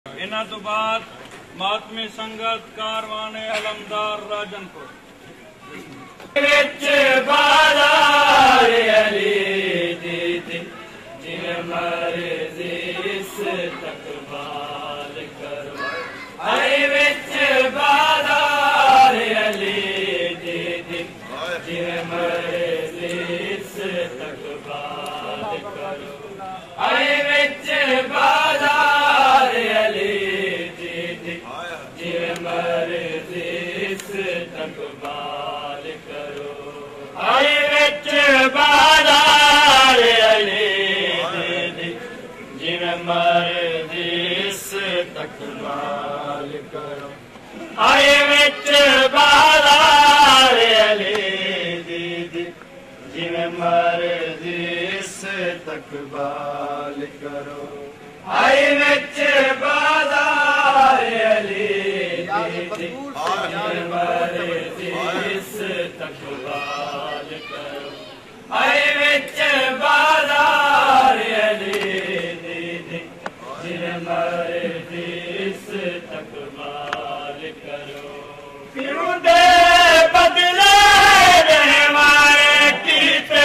इन्हां तो बाद मातमी संगत कारवाने अलमदार राजनपुर बाजार अली दीदी जिन्हें मर्जी इस तकबाल करो अरे विच बाजार अली दीदी जिन्हें मर्जी इस तकबाल करो अरे विच बाजार अली दीदी जिन्हें मर्जी इस तकबाल करो अरे विच बाजार अली दीदी जिन्हें मर्जी इस तकबाल करो अरे विच बाजार अली दीदी जिन्हें मर्जी इस तकबाल करो अरे विच बाजार अली दीदी जिन्हें मर्जी इस तकबाल करो अरे विच बाजार अली दीदी जिन्हें मर्जी इस तकबाल करो क्यों दे बदले देवारे कीते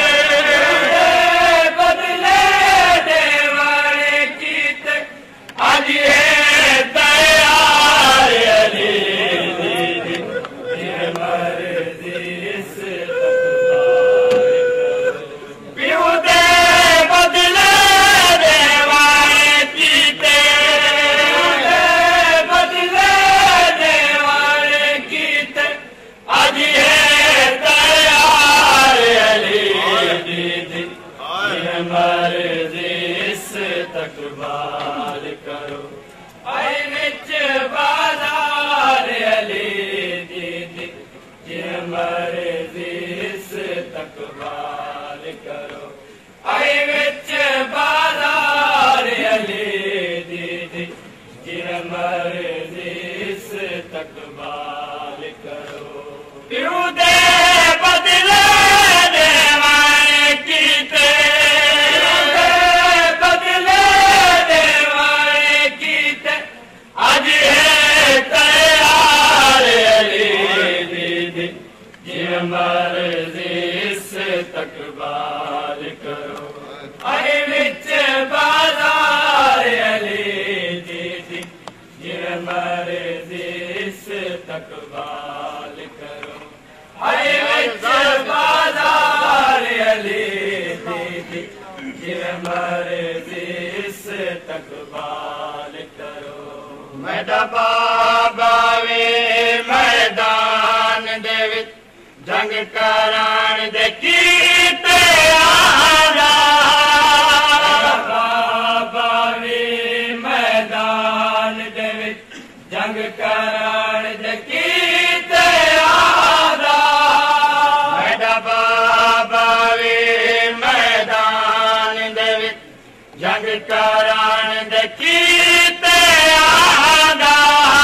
बदले देवारे कीते आज ये तैयार अली दीदी जिन्हें मर्जी इस तकबाल करो क्यों दे बदले देवारे कीते बदले देवारे कीते आज ये तैयार अली दीदी जिन्हें मर्जी इस तकबाल करो अरे विच बाजार अली दीदी जिन्हें मर्जी इस तकबाल करो अरे विच बाजार अली दीदी जिन्हें मर्जी इस तकबाल करो क्यों दे बदले देवारे कीते बदले देवारे कीते आज ये तैयार अली दीदी जिन्हें मर्जी इस तकबाल करो अरे विच बाजार अली दीदी जिन्हें मर्जी इस तकबाल करो अरे विच बाजार अली दीदी जिन्हें मर्जी इस तकबाल करो मैडा बाबा वे मैदान दे विच जंग करान दे कीते आजा बाबा वे मैदान दे विच जंग करान दे कीते आजा मैडा बाबा वे मैदान दे विच जंग करान दे कीते आजा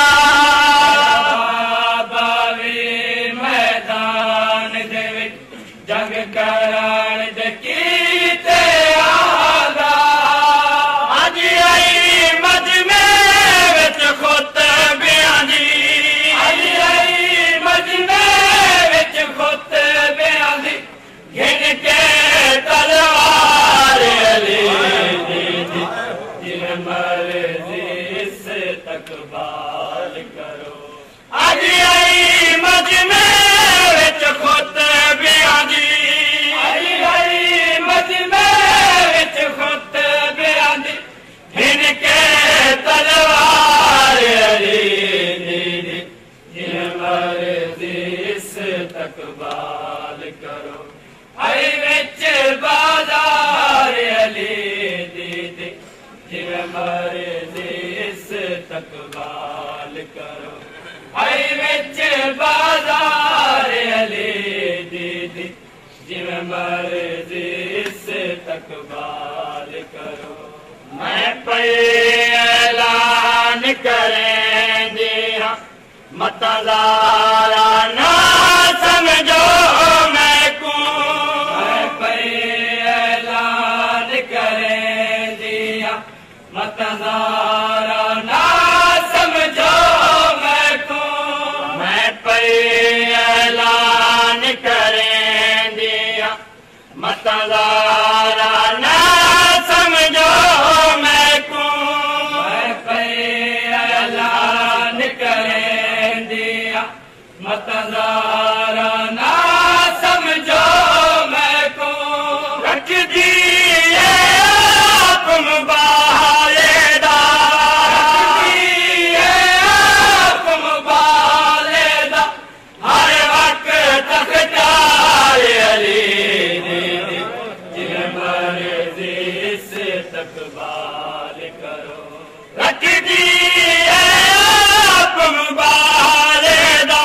बाबा वे मैदान दे विच जंग करान दे कीते आजा अज आई मजमे विच खुतबियां दी अज आई मजमे विच खुतबियां दी गिन के तलवार अली दीदी जिन्हें मर्जी इस तकबाल करो अज आई मजमे विच खुतबियां दी अज आई मजमे विच खुतबियां दी गिन के तलवार अली दीदी जिन्हें मर्जी इस तकबाल करो अरे विच बाजार अली दीदी जिन्हें मर्जी इस तकबाल करो अरे विच बाजार अली दीदी जिन्हें मर्जी इस तकबाल करो मैं पे ऐलान करें दिया मतदारा ना समझो मैं को मैं पे ऐलान करें दिया मतदारा ना मतदारा ना समझो मैं को ऐलान करें दिया मतदारा ना समझो मैं को रख दिए आप मुबालेदा हर वक्त तख्तार अली जिन मर्जी से तकबाल करो रख दिए आप मुबालेदा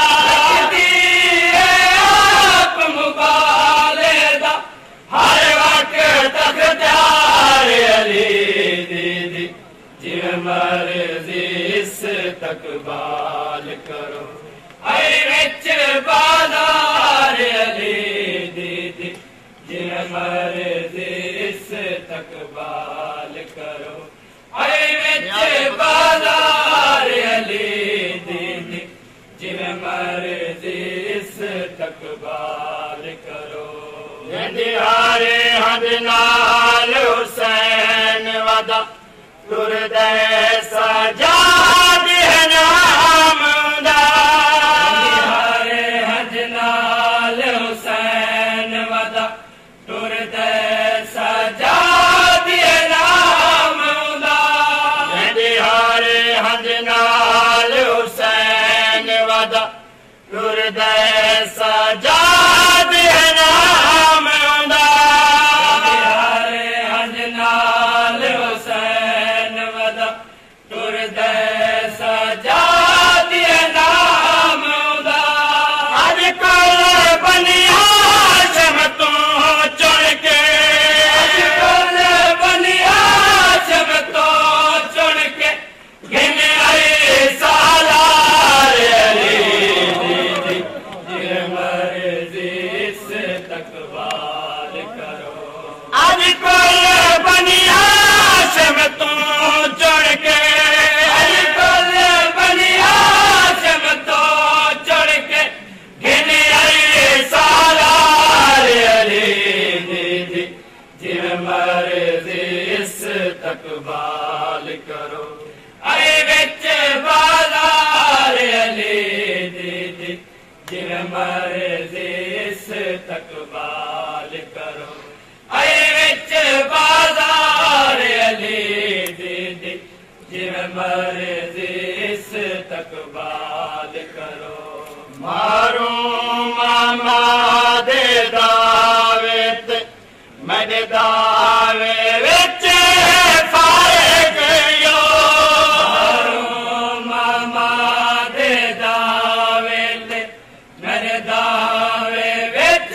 हर वक्त तख्तार अली दीदी जिन मर्जी से तकबाल करो ऐ विच बाजार अली दीदी जिन मर्जी से तकबाल करो ऐ विच बाजार अली दीदी जिन मर्जी से तकबाल करो दिहारे हद नाल हुसैन वदा तुरदे सजाद है नाम दा दिहारे हद नाल हुसैन वदा तुरदे सजाद है नाम दा दिहारे हद नाल हुसैन वदा तुरदे सजाद है नाम दा दिहारे हद नाल हुसैन वदा तुरदे सजाद है नाम दा अज कल बनिया शम तू चुन के अज कल बनिया शम तो चुन के गिन आई सालार अली दीदी जिन मर्जी से तकबाल करो आज कल बनिया शम तू चुन के आज कल बनिया शम तो चुन के गिन आई सालार अली दीदी जिन मर्जी से तकबाल करो ऐ विच बाजार अली दीदी जिन मर्जी से तकबाल करो ऐ विच बाजार अली दीदी जिन मर्जी से तकबाल करो मारू मामा दे दावे ते मेरे दावे विच फारग यो मारू मामा दे दावे ते मेरे दावे विच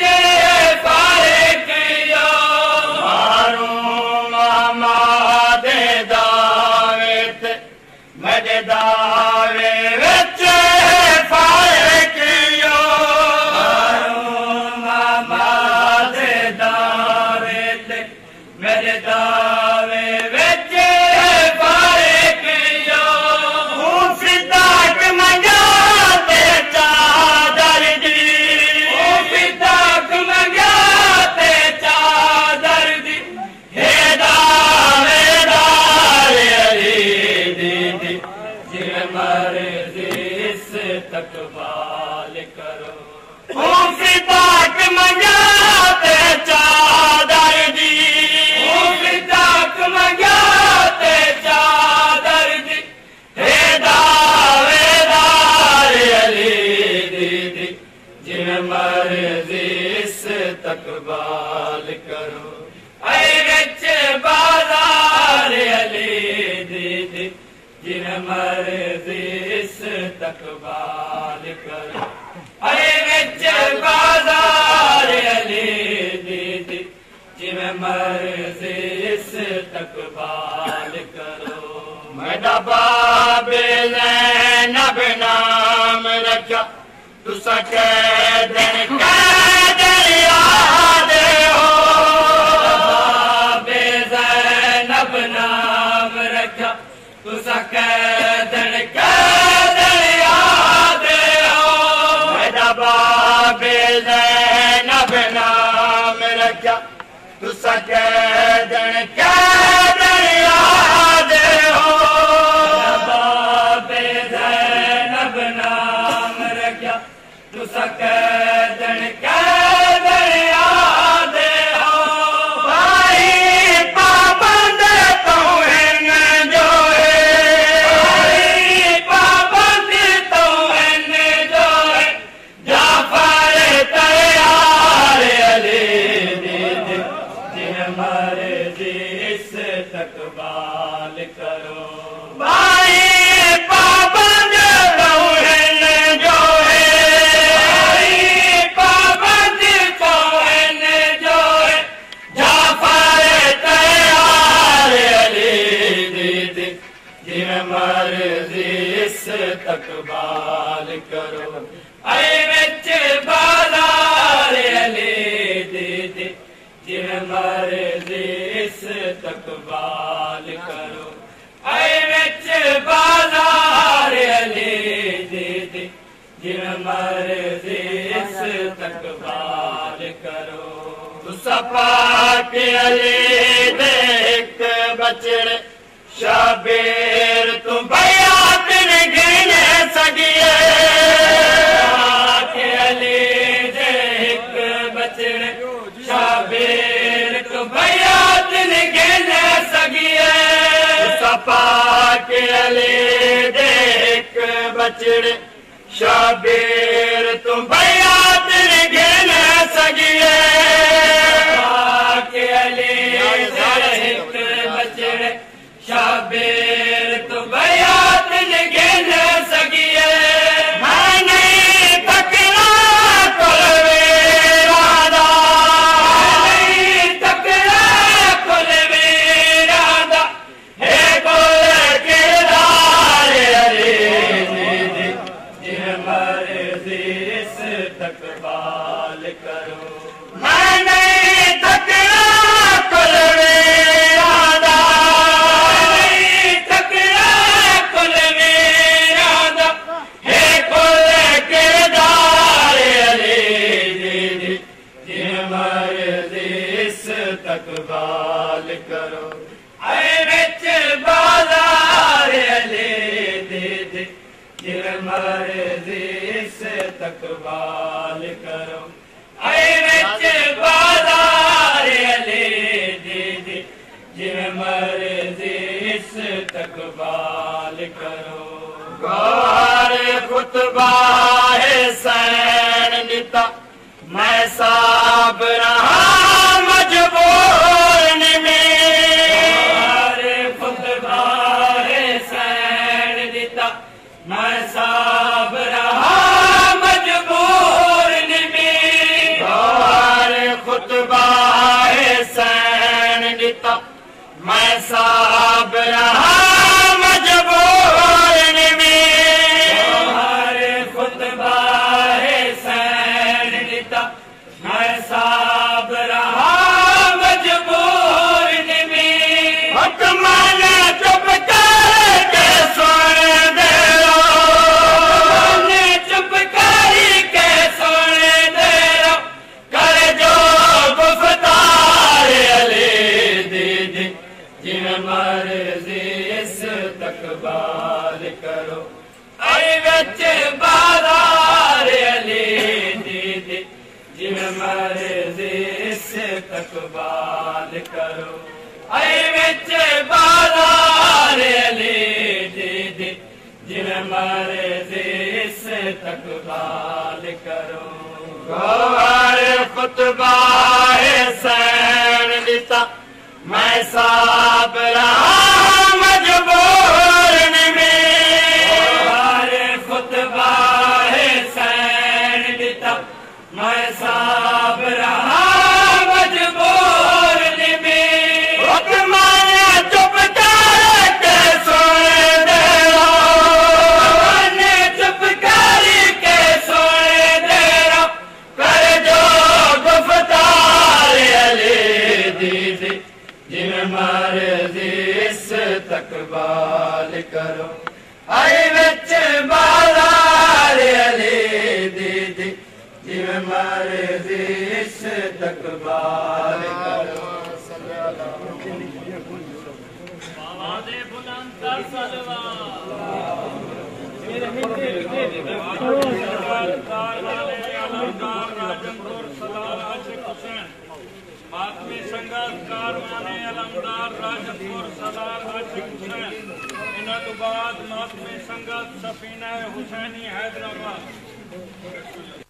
फारग यो मारू मामा दे दावे ते मेरे दावे विच फारग यो मारू मामा दे दावे ते मेरे दावे विच फारग यो हूं फिदाक मंगा ते चादर दी हूं फिदाक मंगा ते चादर दी हे दावेदार अली दीदी जिन मर्जी से तकबाल करो हूं फिदाक मंगा ते चादर दी हूं फिदाक मंगा ते चादर दी हे दावेदार अली दीदी जिन मर्जी से तकबाल करो ऐ विच बाजार अली दीदी जिन मर्जी से तकबाल करो ऐ विच बाजार अली दीदी जिन मर्जी से तकबाल करो मेरा बाबे ज़ैनब नाम रखा तुसा कैदन कैदर याद हो बाबे ज़ैनब नाम रखा तुसा कैदन कैदर याद हो मेरा बाबे ज़ैनब नाम रखा कैदन कैदन याद हो बाबे ज़ैनब नाम रखा तुसा कैदन कैदन याद हो भाई पाबंद तो हैं जो है भाई पाबंद तो हैं जो है जाफर तैयार अली मर्जी इस तकबाल करो भाई पाबंद तौहन जो है भाई पाबंद तौहन जो है जाफर तैयार अली दीदी जिन मर्जी इस तकबाल करो ऐ विच बाजार अली दीदी जिन मर्जी इस तकबाल करो ऐ विच बाजार अली दीदी जिन मर्जी इस तकबाल करो तुसा पाक अली दे इक बचड़े शाबीर तू बयात न गिन सकिए पाक अली दे इक बचड़े शाबीर तू बयात न गिन सकिए सपा के अली दे इक बचड़े शाबीर तू बयात न गिन सकिए के अली दे इक बचड़े शाबीर तू बयात न गिन सकिए मैं नहीं तकना कुलवीरादा नहीं तकना कुलवीरादा हे कुल किरदार अली दीदी जिन मर्जी इस तकबाल करो मैं नहीं तकना कुलवीरादा नहीं तकना कुलवीरादा हे कुल किरदार अली दीदी जिन मर्जी इस तकबाल करो ऐ विच बाजार अली दीदी जिन मर्जी इस तकबाल करो ऐ विच बाजार अली दीदी जिन मर्जी इस तकबाल करो गौर खुतबा है सैन निता मैं साब रहा मजबूर में गौर खुतबा है सैन निता मैं साब रहा मजबूर में गौर खुतबा है सैन निता मैं साब रहा मजबूर में गौर खुतबा है सैन निता मैं साब रहा मजबूर में हुक्मान चुप करके सुन दे लो चुप करके सुन दे लो कर जो गुफ्तार अली दीदी जिन मर्जी इस तकबाल करो ऐ विच बाजार अली दीदी जिन मर्जी इस तकबाल करो ऐ विच बाजार अली दीदी जिन मर्जी इस तकबाल करो गौर खुतबा है सैन निता मैं साब रहा मजबूर में गौर खुतबा है सैन निता मैं साब रहा मजबूर में हुक्मान चुप करके सुन दे लो चुप करके सुन दे लो कर जो गुफ्तार अली दीदी जिन मर्जी इस तकबाल करो ऐ विच बाजार अली दीदी जिन मर्जी इस तकबाल करो कारवाने अलमदार राजनपुर सलार आशिक हुसैन। मातमी संगत कारवाने अलमदार राजनपुर सलार आशिक हुसैन। इन्हें तो बाद मातमी संगत सफीना हुसैनी हैदराबाद।